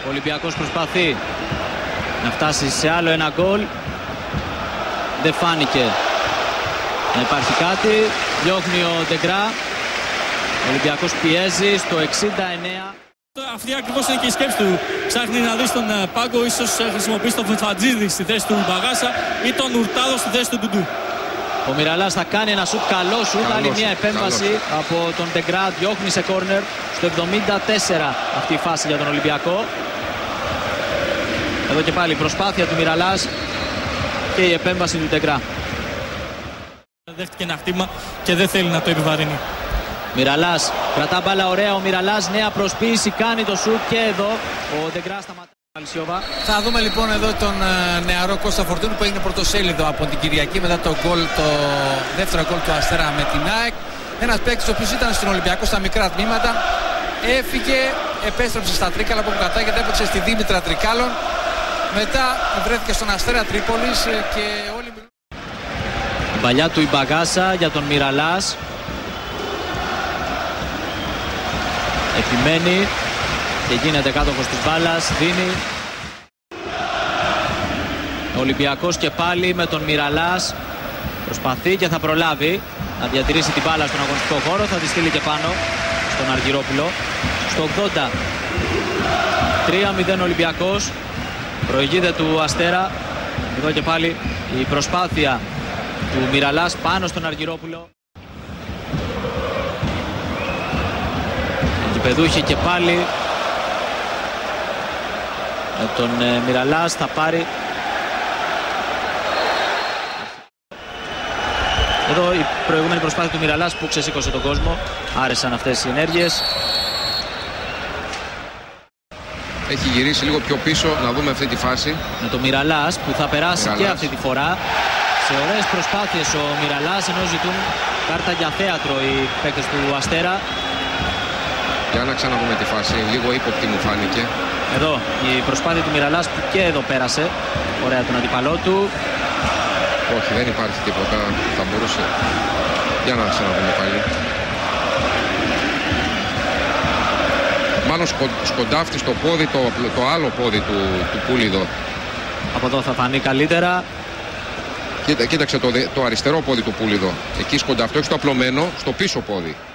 Ο Ολυμπιακός προσπαθεί να φτάσει σε άλλο ένα γκολ. Δεν φάνηκε να υπάρχει κάτι. Διώχνει ο Ντεγκρά. Ο Ολυμπιακός πιέζει στο 69. Αυτή ακριβώς είναι και η σκέψη του. Ψάχνει να δει στον πάγκο, ίσως χρησιμοποιήσει τον Φετφατζίδη στη θέση του Μπαγάσα ή τον Ουρτάδο στη θέση του Ντουντού. Ο Μιραλάς θα κάνει ένα σουτ, καλό σουτ, άλλη μια επέμβαση από τον Ντεγκρά, διώχνει σε κόρνερ στο 74 αυτή η φάση για τον Ολυμπιακό. Εδώ και πάλι η προσπάθεια του Μιραλάς και η επέμβαση του Ντεγκρά. Δέχτηκε ένα χτύπημα και δεν θέλει να το επιβαρύνει. Μιραλάς, κρατά μπάλα ωραία ο Μιραλάς, νέα προσποίηση, κάνει το σουτ και εδώ ο Ντεγκρά σταματάει. Θα δούμε λοιπόν εδώ τον νεαρό Κώστα Φορτούνη που έγινε πρωτοσέλιδο από την Κυριακή μετά το δεύτερο γκολ του Αστέρα με την ΑΕΚ. Ένας παίκτης ο οποίος ήταν στην Ολυμπιακό στα μικρά τμήματα, έφυγε, επέστρεψε στα Τρίκαλα που κατάγεται, έπαιξε στη Δήμητρα Τρικάλων, μετά βρέθηκε στον Αστέρα Τρίπολης και όλοι μιλούν. Η παλιά του η Μπαγάσα για τον Μιραλάς. Επιμένει και γίνεται κάτοχος της μπάλας, δίνει. Ο Ολυμπιακός και πάλι με τον Μιραλάς προσπαθεί και θα προλάβει να διατηρήσει την μπάλα στον αγωνιστικό χώρο, θα τη στείλει και πάνω στον Αργυρόπουλο. Στο 80 3-0 Ολυμπιακός, προηγείται του Αστέρα. Εδώ και πάλι η προσπάθεια του Μιραλάς πάνω στον Αργυρόπουλο. Η παιδούχη και πάλι με τον Μιραλάς θα πάρει. Εδώ η προηγούμενη προσπάθεια του Μιραλάς που ξεσήκωσε τον κόσμο. Άρεσαν αυτές οι ενέργειες. Έχει γυρίσει λίγο πιο πίσω να δούμε αυτή τη φάση. Με τον Μιραλάς που θα περάσει και αυτή τη φορά. Σε ωραίες προσπάθειες ο Μιραλάς, ενώ ζητούν κάρτα για θέατρο οι παίκτες του Αστέρα. Για να ξαναδούμε τη φάση, λίγο ύποπτη μου φάνηκε. Εδώ η προσπάθεια του Μιραλάς που και εδώ πέρασε ωραία τον αντιπαλό του. Όχι, δεν υπάρχει τίποτα, θα μπορούσε. Για να ξαναδούμε πάλι. Μάλλον σκοντάφτει στο πόδι, το άλλο πόδι του Πούλιδο. Από εδώ θα φανεί καλύτερα. Κοίταξε το αριστερό πόδι του Πούλιδο. Εκεί σκοντάφτει, όχι στο απλωμένο, στο πίσω πόδι.